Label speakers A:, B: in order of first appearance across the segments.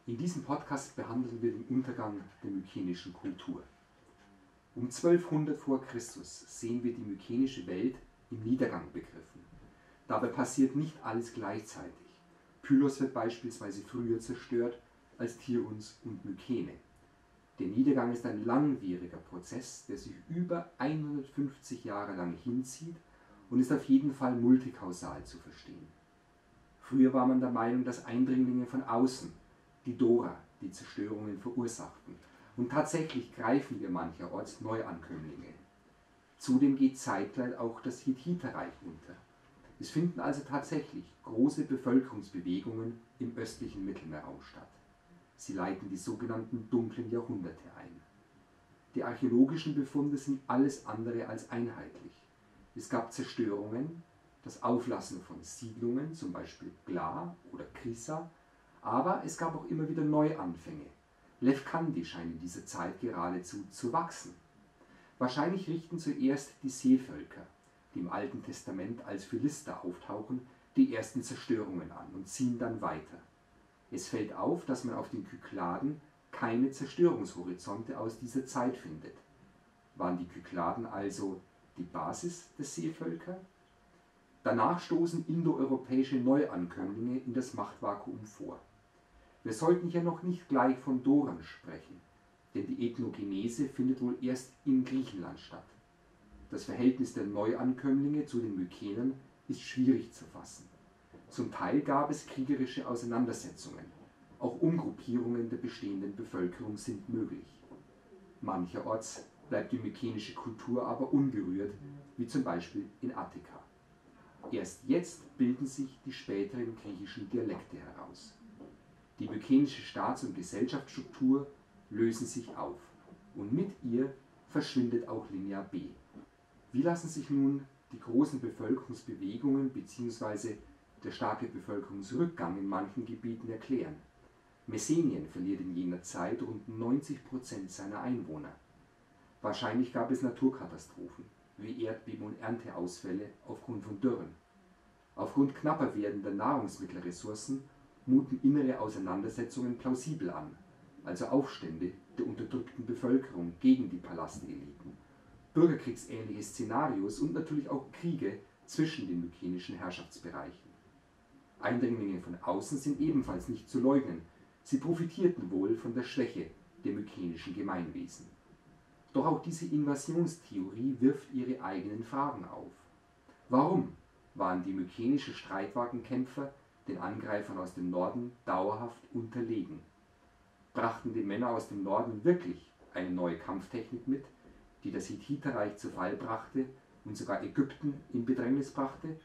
A: In diesem Podcast behandeln wir den Untergang der mykenischen Kultur. Um 1200 vor Christus sehen wir die mykenische Welt im Niedergang begriffen. Dabei passiert nicht alles gleichzeitig. Pylos wird beispielsweise früher zerstört als Tiryns und Mykene. Der Niedergang ist ein langwieriger Prozess, der sich über 150 Jahre lang hinzieht und ist auf jeden Fall multikausal zu verstehen. Früher war man der Meinung, dass Eindringlinge von außen, die Dora, die Zerstörungen verursachten. Und tatsächlich greifen wir mancherorts Neuankömmlinge. Zudem geht zeitgleich auch das Hethiterreich unter. Es finden also tatsächlich große Bevölkerungsbewegungen im östlichen Mittelmeerraum statt. Sie leiten die sogenannten dunklen Jahrhunderte ein. Die archäologischen Befunde sind alles andere als einheitlich. Es gab Zerstörungen, das Auflassen von Siedlungen, zum Beispiel Gla oder Krisa, aber es gab auch immer wieder Neuanfänge. Lefkandi scheint in dieser Zeit geradezu zu wachsen. Wahrscheinlich richten zuerst die Seevölker, die im Alten Testament als Philister auftauchen, die ersten Zerstörungen an und ziehen dann weiter. Es fällt auf, dass man auf den Kykladen keine Zerstörungshorizonte aus dieser Zeit findet. Waren die Kykladen also die Basis der Seevölker? Danach stoßen indoeuropäische Neuankömmlinge in das Machtvakuum vor. Wir sollten hier noch nicht gleich von Doren sprechen, denn die Ethnogenese findet wohl erst in Griechenland statt. Das Verhältnis der Neuankömmlinge zu den Mykenen ist schwierig zu fassen. Zum Teil gab es kriegerische Auseinandersetzungen. Auch Umgruppierungen der bestehenden Bevölkerung sind möglich. Mancherorts bleibt die mykenische Kultur aber unberührt, wie zum Beispiel in Attika. Erst jetzt bilden sich die späteren griechischen Dialekte heraus. Die mykenische Staats- und Gesellschaftsstruktur lösen sich auf und mit ihr verschwindet auch Linear B. Wie lassen sich nun die großen Bevölkerungsbewegungen bzw. der starke Bevölkerungsrückgang in manchen Gebieten erklären? Messenien verliert in jener Zeit rund 90% seiner Einwohner. Wahrscheinlich gab es Naturkatastrophen, wie Erdbeben und Ernteausfälle aufgrund von Dürren. Aufgrund knapper werdender Nahrungsmittelressourcen muten innere Auseinandersetzungen plausibel an, also Aufstände der unterdrückten Bevölkerung gegen die Palasteliten, bürgerkriegsähnliche Szenarios und natürlich auch Kriege zwischen den mykenischen Herrschaftsbereichen. Eindringlinge von außen sind ebenfalls nicht zu leugnen, sie profitierten wohl von der Schwäche der mykenischen Gemeinwesen. Doch auch diese Invasionstheorie wirft ihre eigenen Fragen auf. Warum waren die mykenischen Streitwagenkämpfer den Angreifern aus dem Norden dauerhaft unterlegen? Brachten die Männer aus dem Norden wirklich eine neue Kampftechnik mit, die das Hethiterreich zu Fall brachte und sogar Ägypten in Bedrängnis brachte?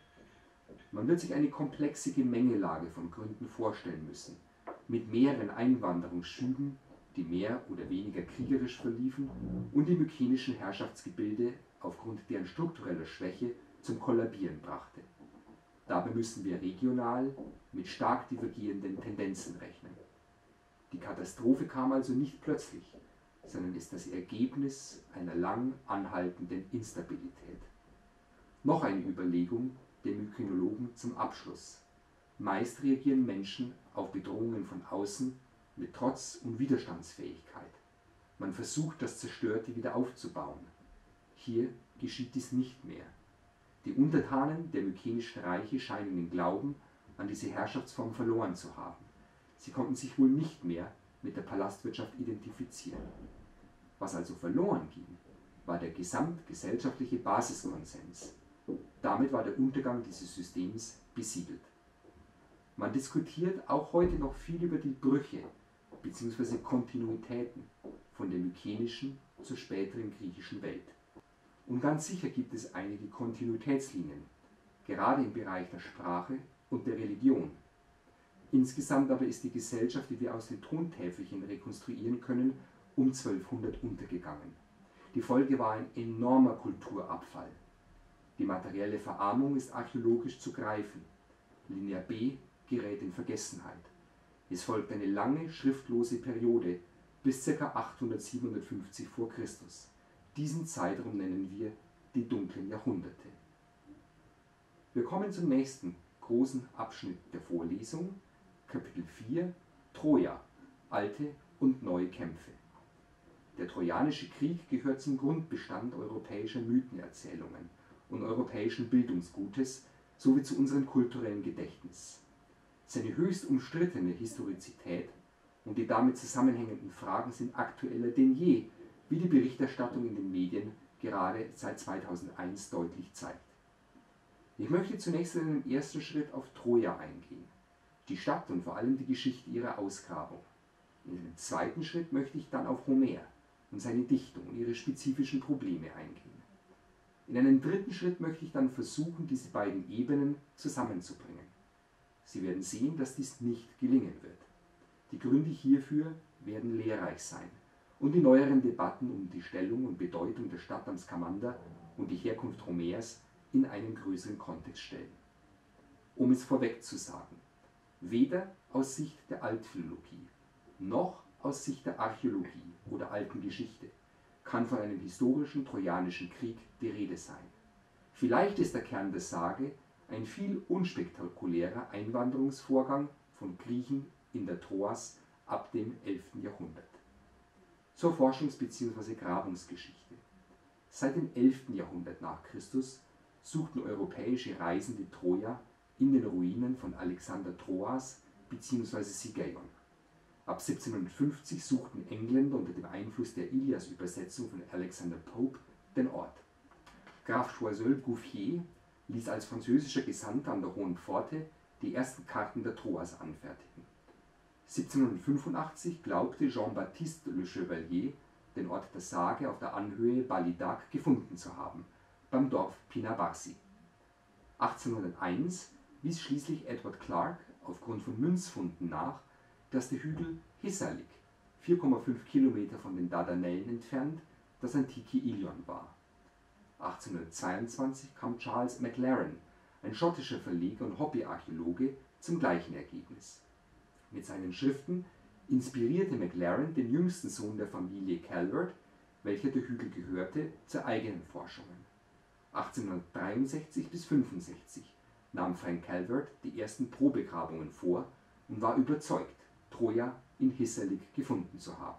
A: Man wird sich eine komplexe Gemengelage von Gründen vorstellen müssen, mit mehreren Einwanderungsschüben, die mehr oder weniger kriegerisch verliefen und die mykenischen Herrschaftsgebilde aufgrund deren struktureller Schwäche zum Kollabieren brachte. Dabei müssen wir regional mit stark divergierenden Tendenzen rechnen. Die Katastrophe kam also nicht plötzlich, sondern ist das Ergebnis einer lang anhaltenden Instabilität. Noch eine Überlegung der Mykenologen zum Abschluss. Meist reagieren Menschen auf Bedrohungen von außen mit Trotz und Widerstandsfähigkeit. Man versucht, das Zerstörte wieder aufzubauen. Hier geschieht dies nicht mehr. Die Untertanen der mykenischen Reiche scheinen den Glauben an diese Herrschaftsform verloren zu haben. Sie konnten sich wohl nicht mehr mit der Palastwirtschaft identifizieren. Was also verloren ging, war der gesamtgesellschaftliche Basiskonsens. Damit war der Untergang dieses Systems besiegelt. Man diskutiert auch heute noch viel über die Brüche bzw. Kontinuitäten von der mykenischen zur späteren griechischen Welt. Und ganz sicher gibt es einige Kontinuitätslinien, gerade im Bereich der Sprache und der Religion. Insgesamt aber ist die Gesellschaft, die wir aus den Tontäfelchen rekonstruieren können, um 1200 untergegangen. Die Folge war ein enormer Kulturabfall. Die materielle Verarmung ist archäologisch zu greifen. Linear B gerät in Vergessenheit. Es folgt eine lange schriftlose Periode bis ca. 800-750 vor Christus. Diesen Zeitraum nennen wir die dunklen Jahrhunderte. Wir kommen zum nächsten großen Abschnitt der Vorlesung, Kapitel 4, Troja, alte und neue Kämpfe. Der Trojanische Krieg gehört zum Grundbestand europäischer Mythenerzählungen und europäischen Bildungsgutes sowie zu unserem kulturellen Gedächtnis. Seine höchst umstrittene Historizität und die damit zusammenhängenden Fragen sind aktueller denn je, wie die Berichterstattung in den Medien gerade seit 2001 deutlich zeigt. Ich möchte zunächst in einem ersten Schritt auf Troja eingehen, die Stadt und vor allem die Geschichte ihrer Ausgrabung. In einem zweiten Schritt möchte ich dann auf Homer und seine Dichtung und ihre spezifischen Probleme eingehen. In einem dritten Schritt möchte ich dann versuchen, diese beiden Ebenen zusammenzubringen. Sie werden sehen, dass dies nicht gelingen wird. Die Gründe hierfür werden lehrreich sein und die neueren Debatten um die Stellung und Bedeutung der Stadt am Skamander und die Herkunft Homers in einen größeren Kontext stellen. Um es vorweg zu sagen, weder aus Sicht der Altphilologie noch aus Sicht der Archäologie oder alten Geschichte kann von einem historischen Trojanischen Krieg die Rede sein. Vielleicht ist der Kern der Sage ein viel unspektakulärer Einwanderungsvorgang von Griechen in der Troas ab dem 11. Jahrhundert. Zur Forschungs- bzw. Grabungsgeschichte. Seit dem 11. Jahrhundert nach Christus suchten europäische Reisende Troja in den Ruinen von Alexander Troas bzw. Sigeion. Ab 1750 suchten Engländer unter dem Einfluss der Ilias-Übersetzung von Alexander Pope den Ort. Graf Choiseul-Gouffier ließ als französischer Gesandter an der Hohen Pforte die ersten Karten der Troas anfertigen. 1785 glaubte Jean-Baptiste Le Chevalier, den Ort der Sage auf der Anhöhe Balidac gefunden zu haben, beim Dorf Pinabarsi. 1801 wies schließlich Edward Clark aufgrund von Münzfunden nach, dass der Hügel Hisarlik, 4,5 Kilometer von den Dardanellen entfernt, das antike Ilion war. 1822 kam Charles Maclaren, ein schottischer Verleger und Hobbyarchäologe, zum gleichen Ergebnis. Mit seinen Schriften inspirierte Maclaren den jüngsten Sohn der Familie Calvert, welcher der Hügel gehörte, zu eigenen Forschungen. 1863 bis 1865 nahm Frank Calvert die ersten Probegrabungen vor und war überzeugt, Troja in Hisarlik gefunden zu haben.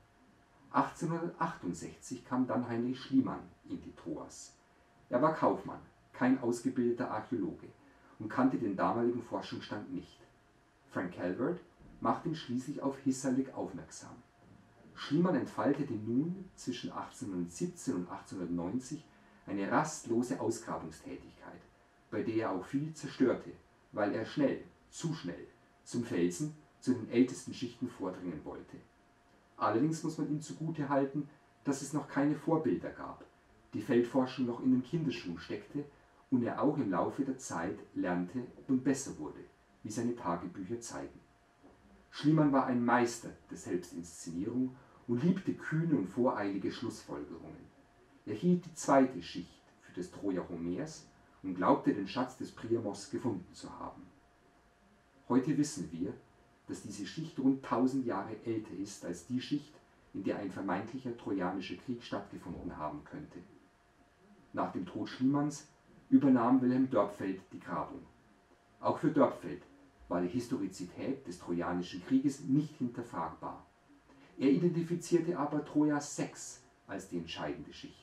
A: 1868 kam dann Heinrich Schliemann in die Troas. Er war Kaufmann, kein ausgebildeter Archäologe und kannte den damaligen Forschungsstand nicht. Frank Calvert machte ihn schließlich auf Hisarlik aufmerksam. Schliemann entfaltete nun zwischen 1817 und 1890 eine rastlose Ausgrabungstätigkeit, bei der er auch viel zerstörte, weil er zu schnell, zum Felsen, zu den ältesten Schichten vordringen wollte. Allerdings muss man ihm zugutehalten, dass es noch keine Vorbilder gab, die Feldforschung noch in den Kinderschuhen steckte und er auch im Laufe der Zeit lernte und besser wurde, wie seine Tagebücher zeigen. Schliemann war ein Meister der Selbstinszenierung und liebte kühne und voreilige Schlussfolgerungen. Er hielt die zweite Schicht für das Troja Homers und glaubte, den Schatz des Priamos gefunden zu haben. Heute wissen wir, dass diese Schicht rund 1000 Jahre älter ist als die Schicht, in der ein vermeintlicher Trojanischer Krieg stattgefunden haben könnte. Nach dem Tod Schliemanns übernahm Wilhelm Dörpfeld die Grabung. Auch für Dörpfeld war die Historizität des Trojanischen Krieges nicht hinterfragbar. Er identifizierte aber Troja 6 als die entscheidende Schicht.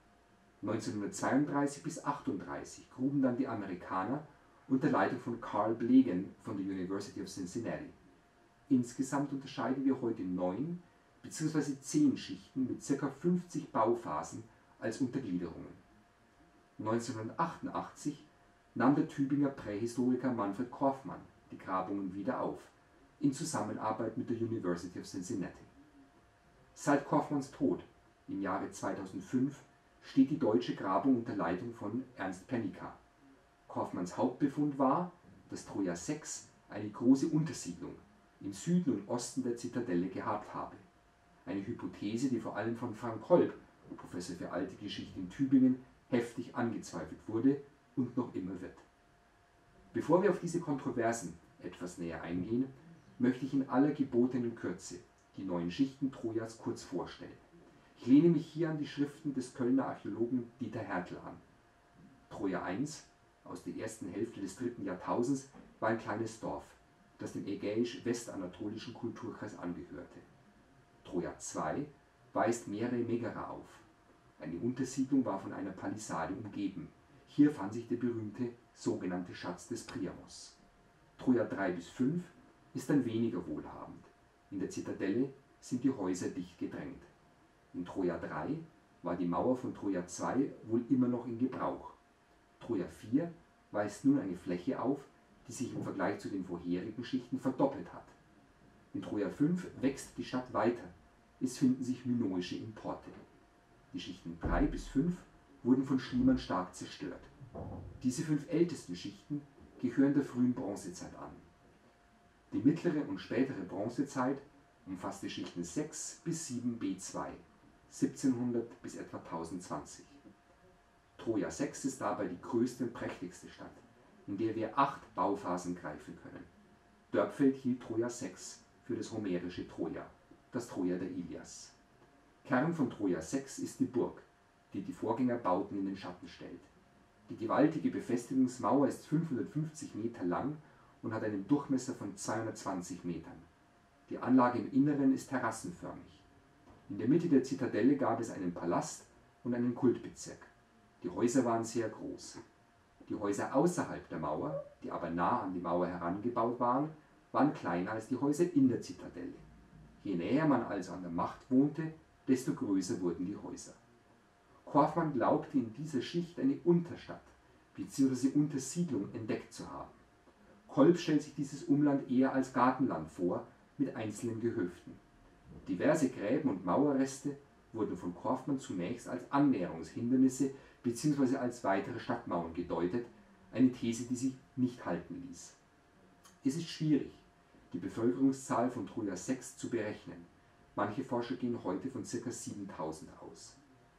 A: 1932 bis 1938 gruben dann die Amerikaner unter Leitung von Carl Blegen von der University of Cincinnati. Insgesamt unterscheiden wir heute 9 bzw. 10 Schichten mit ca. 50 Bauphasen als Untergliederungen. 1988 nahm der Tübinger Prähistoriker Manfred Korfmann die Grabungen wieder auf, in Zusammenarbeit mit der University of Cincinnati. Seit Korfmanns Tod im Jahre 2005 steht die deutsche Grabung unter Leitung von Ernst Pernicka. Korfmanns Hauptbefund war, dass Troja 6 eine große Untersiedlung im Süden und Osten der Zitadelle gehabt habe. Eine Hypothese, die vor allem von Frank Kolb, Professor für Alte Geschichte in Tübingen, heftig angezweifelt wurde und noch immer wird. Bevor wir auf diese Kontroversen etwas näher eingehen, möchte ich in aller gebotenen Kürze die 9 Schichten Trojas kurz vorstellen. Ich lehne mich hier an die Schriften des Kölner Archäologen Dieter Hertel an. Troja I aus der ersten Hälfte des 3. Jahrtausends war ein kleines Dorf. das dem ägäisch-westanatolischen Kulturkreis angehörte. Troja II weist mehrere Megara auf. Eine Untersiedlung war von einer Palisade umgeben. Hier fand sich der berühmte sogenannte Schatz des Priamos. Troja 3 bis 5 ist dann weniger wohlhabend. In der Zitadelle sind die Häuser dicht gedrängt. In Troja 3 war die Mauer von Troja 2 wohl immer noch in Gebrauch. Troja 4 weist nun eine Fläche auf, die sich im Vergleich zu den vorherigen Schichten verdoppelt hat. In Troja 5 wächst die Stadt weiter. Es finden sich minoische Importe. Die Schichten 3 bis 5 wurden von Schliemmern stark zerstört. Diese 5 ältesten Schichten gehören der frühen Bronzezeit an. Die mittlere und spätere Bronzezeit umfasst die Schichten 6 bis 7 B2, 1700 bis etwa 1020. Troja 6 ist dabei die größte und prächtigste Stadt, in der wir 8 Bauphasen greifen können. Dörpfeld hielt Troja 6 für das homerische Troja, das Troja der Ilias. Kern von Troja 6 ist die Burg, die die Vorgängerbauten in den Schatten stellt. Die gewaltige Befestigungsmauer ist 550 Meter lang und hat einen Durchmesser von 220 Metern. Die Anlage im Inneren ist terrassenförmig. In der Mitte der Zitadelle gab es einen Palast und einen Kultbezirk. Die Häuser waren sehr groß. Die Häuser außerhalb der Mauer, die aber nah an die Mauer herangebaut waren kleiner als die Häuser in der Zitadelle. Je näher man also an der Macht wohnte, desto größer wurden die Häuser. Korfmann glaubte in dieser Schicht eine Unterstadt bzw. Untersiedlung entdeckt zu haben. Kolb stellt sich dieses Umland eher als Gartenland vor, mit einzelnen Gehöften. Diverse Gräben und Mauerreste wurden von Korfmann zunächst als Annäherungshindernisse bzw. als weitere Stadtmauern gedeutet, eine These, die sich nicht halten ließ. Es ist schwierig, die Bevölkerungszahl von Troja 6 zu berechnen. Manche Forscher gehen heute von ca. 7000 aus.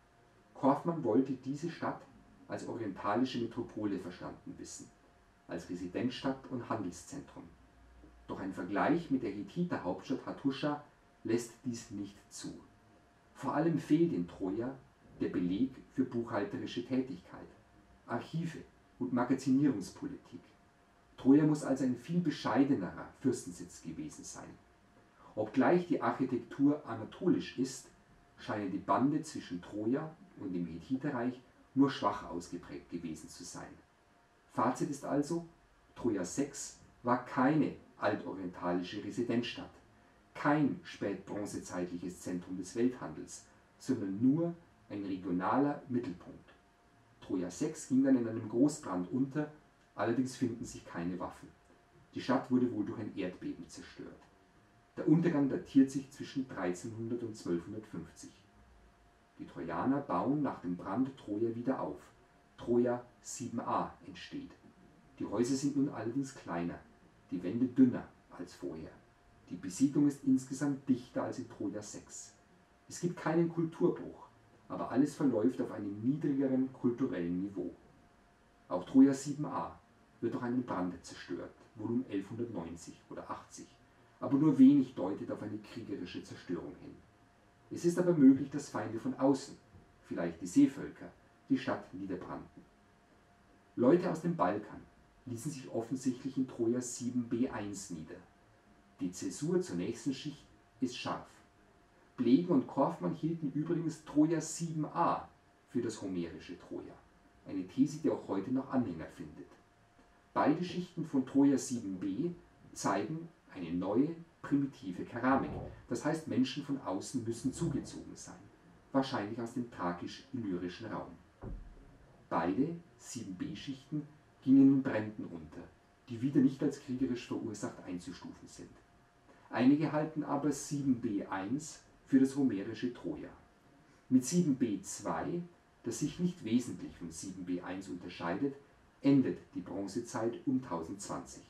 A: Korfmann wollte diese Stadt als orientalische Metropole verstanden wissen, als Residenzstadt und Handelszentrum. Doch ein Vergleich mit der Hethiter-Hauptstadt Hattusha lässt dies nicht zu. Vor allem fehlt in Troja der Beleg für buchhalterische Tätigkeit, Archive und Magazinierungspolitik. Troja muss also ein viel bescheidenerer Fürstensitz gewesen sein. Obgleich die Architektur anatolisch ist, scheinen die Bande zwischen Troja und dem Hethiterreich nur schwach ausgeprägt gewesen zu sein. Fazit ist also, Troja 6 war keine altorientalische Residenzstadt, kein spätbronzezeitliches Zentrum des Welthandels, sondern nur ein regionaler Mittelpunkt. Troja 6 ging dann in einem Großbrand unter, allerdings finden sich keine Waffen. Die Stadt wurde wohl durch ein Erdbeben zerstört. Der Untergang datiert sich zwischen 1300 und 1250. Die Trojaner bauen nach dem Brand Troja wieder auf. Troja 7a entsteht. Die Häuser sind nun allerdings kleiner, die Wände dünner als vorher. Die Besiedlung ist insgesamt dichter als in Troja 6. Es gibt keinen Kulturbruch, aber alles verläuft auf einem niedrigeren kulturellen Niveau. Auch Troja 7a wird durch einen Brand zerstört, wohl um 1190 oder 80, aber nur wenig deutet auf eine kriegerische Zerstörung hin. Es ist aber möglich, dass Feinde von außen, vielleicht die Seevölker, die Stadt niederbrannten. Leute aus dem Balkan ließen sich offensichtlich in Troja 7b1 nieder. Die Zäsur zur nächsten Schicht ist scharf. Blegen und Korfmann hielten übrigens Troja 7a für das homerische Troja, eine These, die auch heute noch Anhänger findet. Beide Schichten von Troja 7b zeigen eine neue, primitive Keramik, das heißt, Menschen von außen müssen zugezogen sein, wahrscheinlich aus dem thrakisch-illyrischen Raum. Beide 7b-Schichten gingen in Bränden unter, die wieder nicht als kriegerisch verursacht einzustufen sind. Einige halten aber 7b1 für das homerische Troja. Mit 7b2, das sich nicht wesentlich von 7b1 unterscheidet, endet die Bronzezeit um 1020.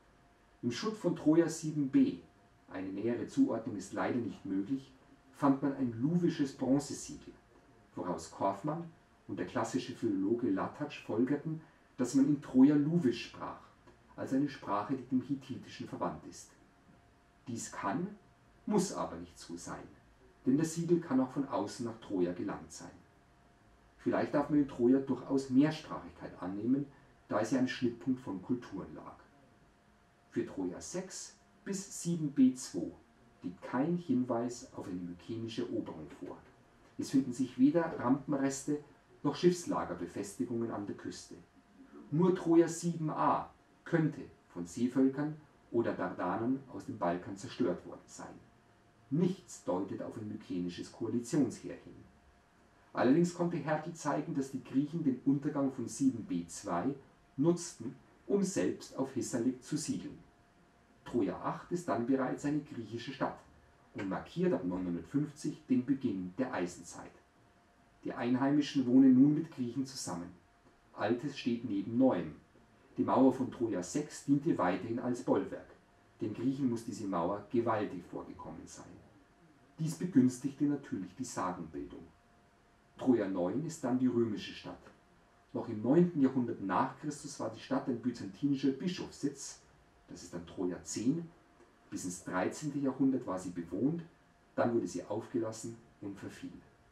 A: Im Schutt von Troja 7b, eine nähere Zuordnung ist leider nicht möglich, fand man ein luvisches Bronzesiegel, woraus Korfmann und der klassische Philologe Latatsch folgerten, dass man in Troja Luvisch sprach, also eine Sprache, die dem Hethitischen verwandt ist. Dies kann, muss aber nicht so sein, denn das Siegel kann auch von außen nach Troja gelangt sein. Vielleicht darf man in Troja durchaus Mehrsprachigkeit annehmen, da es ja am Schnittpunkt von Kulturen lag. Für Troja 6 bis 7b2 liegt kein Hinweis auf eine mykenische Eroberung vor. Es finden sich weder Rampenreste noch Schiffslagerbefestigungen an der Küste. Nur Troja 7a könnte von Seevölkern oder Dardanern aus dem Balkan zerstört worden sein. Nichts deutet auf ein mykenisches Koalitionsheer hin. Allerdings konnte Hertel zeigen, dass die Griechen den Untergang von 7b2 nutzten, um selbst auf Hisarlik zu siedeln. Troja 8 ist dann bereits eine griechische Stadt und markiert ab 950 den Beginn der Eisenzeit. Die Einheimischen wohnen nun mit Griechen zusammen. Altes steht neben Neuem. Die Mauer von Troja 6 diente weiterhin als Bollwerk. Den Griechen muss diese Mauer gewaltig vorgekommen sein. Dies begünstigte natürlich die Sagenbildung. Troja 9 ist dann die römische Stadt. Noch im 9. Jahrhundert nach Christus war die Stadt ein byzantinischer Bischofssitz, das ist dann Troja 10. Bis ins 13. Jahrhundert war sie bewohnt, dann wurde sie aufgelassen und verfiel.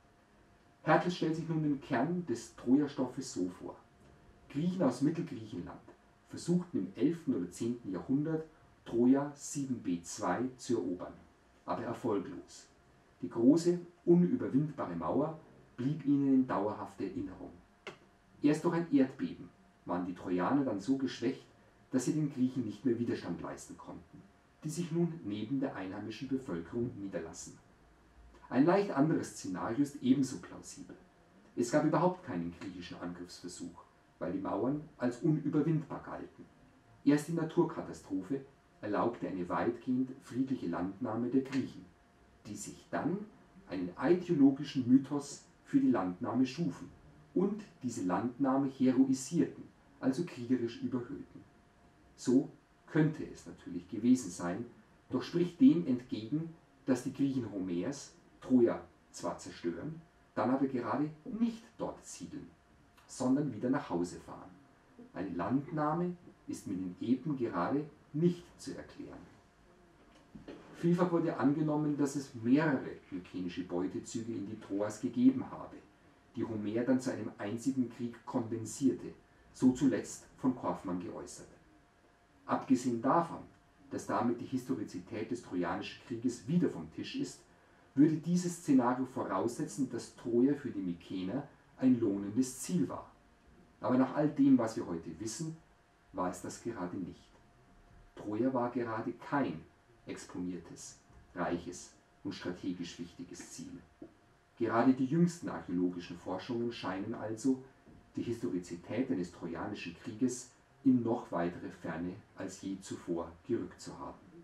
A: Hertel stellt sich nun den Kern des Troja-Stoffes so vor. Griechen aus Mittelgriechenland versuchten im 11. oder 10. Jahrhundert Troja 7b2 zu erobern, aber erfolglos. Die große, unüberwindbare Mauer blieb ihnen in dauerhafter Erinnerung. Erst durch ein Erdbeben waren die Trojaner dann so geschwächt, dass sie den Griechen nicht mehr Widerstand leisten konnten, die sich nun neben der einheimischen Bevölkerung niederlassen. Ein leicht anderes Szenario ist ebenso plausibel. Es gab überhaupt keinen griechischen Angriffsversuch, weil die Mauern als unüberwindbar galten. Erst die Naturkatastrophe erlaubte eine weitgehend friedliche Landnahme der Griechen, die sich dann einen ideologischen Mythos für die Landnahme schufen und diese Landnahme heroisierten, also kriegerisch überhöhten. So könnte es natürlich gewesen sein, doch spricht dem entgegen, dass die Griechen Homers Troja zwar zerstören, dann aber gerade nicht dort siedeln, sondern wieder nach Hause fahren. Eine Landnahme ist mit den Epen gerade nicht zu erklären. Vielfach wurde angenommen, dass es mehrere mykenische Beutezüge in die Troas gegeben habe, die Homer dann zu einem einzigen Krieg kondensierte, so zuletzt von Korfmann geäußert. Abgesehen davon, dass damit die Historizität des Trojanischen Krieges wieder vom Tisch ist, würde dieses Szenario voraussetzen, dass Troja für die Mykener ein lohnendes Ziel war. Aber nach all dem, was wir heute wissen, war es das gerade nicht. Troja war gerade kein exponiertes, reiches und strategisch wichtiges Ziel. Gerade die jüngsten archäologischen Forschungen scheinen also, die Historizität eines Trojanischen Krieges in noch weitere Ferne als je zuvor gerückt zu haben.